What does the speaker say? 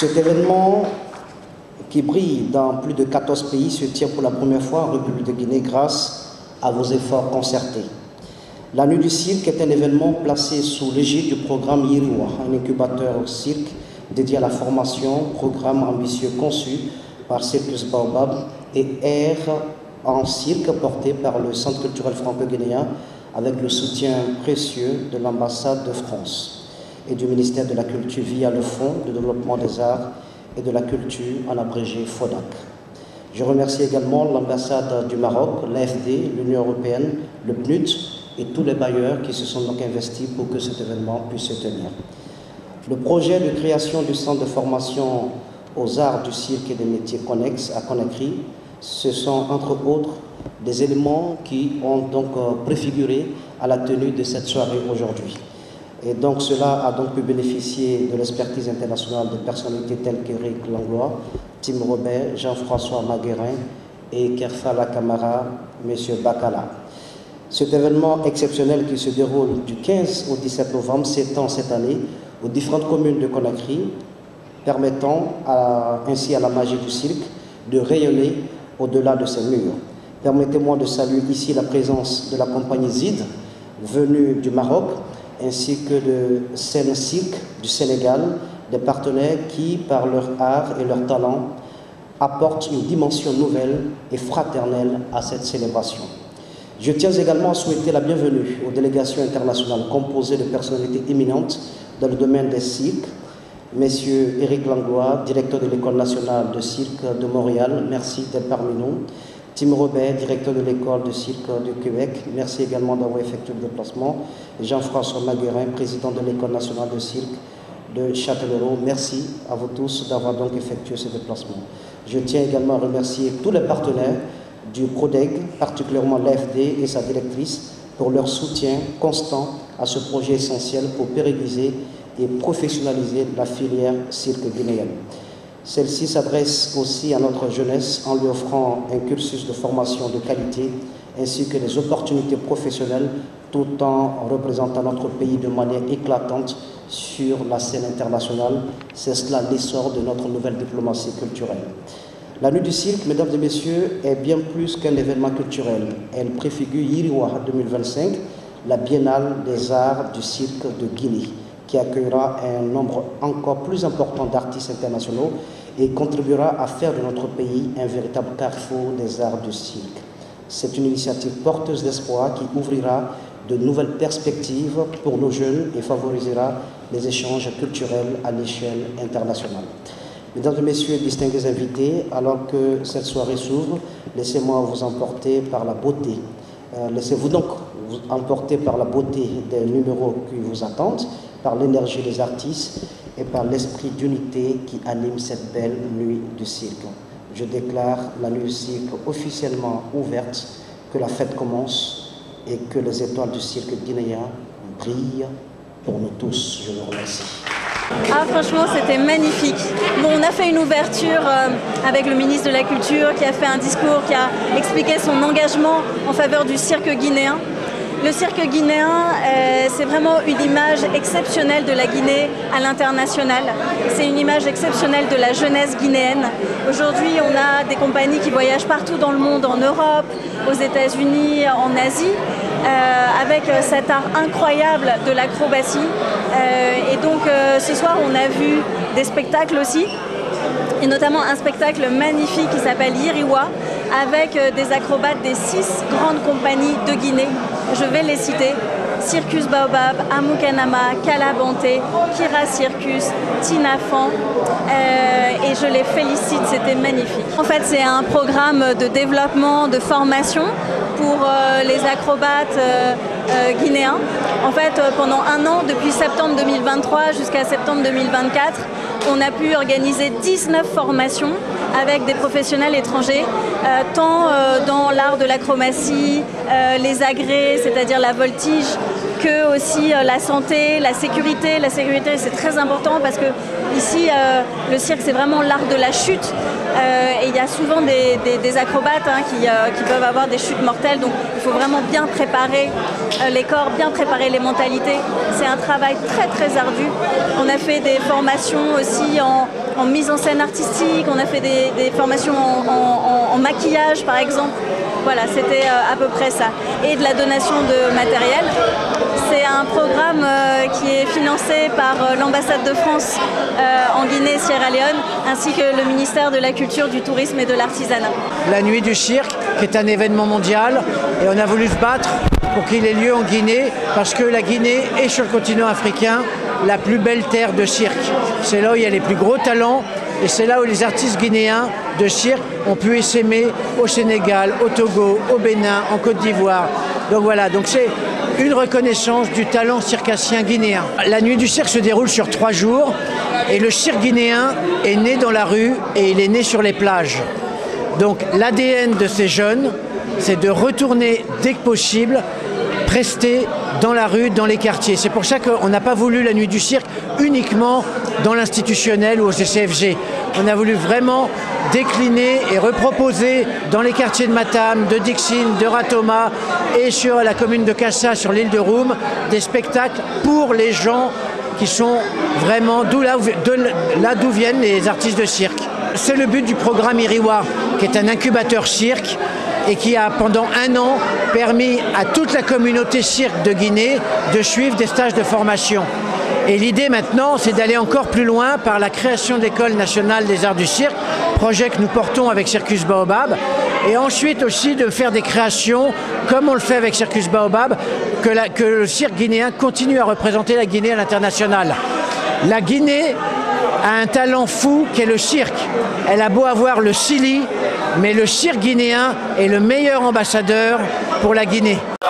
Cet événement qui brille dans plus de 14 pays se tient pour la première fois en République de Guinée grâce à vos efforts concertés. La Nuit du Cirque est un événement placé sous l'égide du programme Yiriwa, un incubateur au cirque dédié à la formation, programme ambitieux conçu par Circus Baobab et Air en cirque porté par le Centre culturel franco-guinéen avec le soutien précieux de l'ambassade de France et du ministère de la Culture via le Fonds de développement des arts et de la culture, en abrégé FODAC. Je remercie également l'ambassade du Maroc, l'AFD, l'Union européenne, le PNUD et tous les bailleurs qui se sont donc investis pour que cet événement puisse se tenir. Le projet de création du centre de formation aux arts du cirque et des métiers connexes à Conakry, ce sont entre autres des éléments qui ont donc préfiguré à la tenue de cette soirée aujourd'hui. Et donc cela a donc pu bénéficier de l'expertise internationale de personnalités telles qu'Éric Langlois, Tim Robert, Jean-François Maguerin et Kerfala Camara, M. Bakala. Cet événement exceptionnel qui se déroule du 15 au 17 novembre s'étend cette année aux différentes communes de Conakry, permettant ainsi à la magie du cirque de rayonner au-delà de ses murs. Permettez-moi de saluer ici la présence de la compagnie Zid, venue du Maroc, ainsi que de Sen Cirque du Sénégal, des partenaires qui, par leur art et leur talent, apportent une dimension nouvelle et fraternelle à cette célébration. Je tiens également à souhaiter la bienvenue aux délégations internationales composées de personnalités éminentes dans le domaine des cirques. Messieurs Éric Langlois, directeur de l'École nationale de cirque de Montréal, merci d'être parmi nous. Tim Robert, directeur de l'école de cirque du Québec, merci également d'avoir effectué le déplacement. Jean-François Maguerin, président de l'école nationale de cirque de Châtellerault, merci à vous tous d'avoir donc effectué ce déplacement. Je tiens également à remercier tous les partenaires du PRODEG, particulièrement l'AFD et sa directrice, pour leur soutien constant à ce projet essentiel pour pérenniser et professionnaliser la filière cirque guinéenne. Celle-ci s'adresse aussi à notre jeunesse en lui offrant un cursus de formation de qualité ainsi que des opportunités professionnelles tout en représentant notre pays de manière éclatante sur la scène internationale. C'est cela l'essor de notre nouvelle diplomatie culturelle. La Nuit du Cirque, mesdames et messieurs, est bien plus qu'un événement culturel. Elle préfigure Yiriwa 2025, la biennale des arts du cirque de Guinée, qui accueillera un nombre encore plus important d'artistes internationaux et contribuera à faire de notre pays un véritable carrefour des arts du cirque. C'est une initiative porteuse d'espoir qui ouvrira de nouvelles perspectives pour nos jeunes et favorisera les échanges culturels à l'échelle internationale. Mesdames et messieurs, distingués invités, alors que cette soirée s'ouvre, laissez-moi vous emporter par la beauté. Laissez-vous donc vous emporter par la beauté des numéros qui vous attendent, par l'énergie des artistes et par l'esprit d'unité qui anime cette belle nuit du cirque. Je déclare la nuit du cirque officiellement ouverte, que la fête commence et que les étoiles du cirque guinéen brillent pour nous tous. Je vous remercie. Ah, franchement, c'était magnifique. Bon, on a fait une ouverture avec le ministre de la Culture qui a fait un discours, qui a expliqué son engagement en faveur du cirque guinéen. Le cirque guinéen, c'est vraiment une image exceptionnelle de la Guinée à l'international. C'est une image exceptionnelle de la jeunesse guinéenne. Aujourd'hui, on a des compagnies qui voyagent partout dans le monde, en Europe, aux États-Unis, en Asie, avec cet art incroyable de l'acrobatie. Et donc, ce soir, on a vu des spectacles aussi, et notamment un spectacle magnifique qui s'appelle Yiriwa, avec des acrobates des 6 grandes compagnies de Guinée. Je vais les citer: Circus Baobab, Amukanama, Kalabanté, Kira Circus, Tinafan, et je les félicite, c'était magnifique. En fait, c'est un programme de développement, de formation pour les acrobates guinéens. En fait, pendant un an, depuis septembre 2023 jusqu'à septembre 2024, on a pu organiser 19 formations avec des professionnels étrangers, tant dans l'art de l'acrobatie, les agrès, c'est-à-dire la voltige, que aussi la santé, la sécurité. La sécurité, c'est très important parce que ici, le cirque, c'est vraiment l'art de la chute. Et il y a souvent des acrobates qui peuvent avoir des chutes mortelles. Donc, il faut vraiment bien préparer les corps, bien préparer les mentalités. c'est un travail très ardu. On a fait des formations aussi en mise en scène artistique, on a fait des formations en maquillage par exemple. Voilà, c'était à peu près ça. Et de la donation de matériel. C'est un programme qui est financé par l'ambassade de France en Guinée et Sierra Leone, ainsi que le ministère de la Culture, du Tourisme et de l'Artisanat. La Nuit du Cirque, qui est un événement mondial, et on a voulu se battre pour qu'il ait lieu en Guinée, parce que la Guinée est sur le continent africain la plus belle terre de cirque. C'est là où il y a les plus gros talents, et c'est là où les artistes guinéens de cirque ont pu essaimer au Sénégal, au Togo, au Bénin, en Côte d'Ivoire. Donc voilà, donc c'est une reconnaissance du talent circassien guinéen. La Nuit du Cirque se déroule sur 3 jours et le cirque guinéen est né dans la rue et il est né sur les plages. Donc l'ADN de ces jeunes, c'est de retourner dès que possible, prester dans la rue, dans les quartiers. C'est pour ça qu'on n'a pas voulu la Nuit du Cirque uniquement dans l'institutionnel ou au CCFG. On a voulu vraiment décliner et reproposer dans les quartiers de Matam, de Dixine, de Ratoma et sur la commune de Kassa, sur l'île de Roum, des spectacles pour les gens qui sont vraiment là d'où viennent les artistes de cirque. C'est le but du programme Iriwa, qui est un incubateur cirque et qui a pendant 1 an permis à toute la communauté cirque de Guinée de suivre des stages de formation. Et l'idée maintenant, c'est d'aller encore plus loin par la création de l'École nationale des arts du cirque, projet que nous portons avec Circus Baobab, et ensuite aussi de faire des créations, comme on le fait avec Circus Baobab, que le cirque guinéen continue à représenter la Guinée à l'international. La Guinée a un talent fou qui est le cirque. Elle a beau avoir le Sili, mais le cirque guinéen est le meilleur ambassadeur pour la Guinée.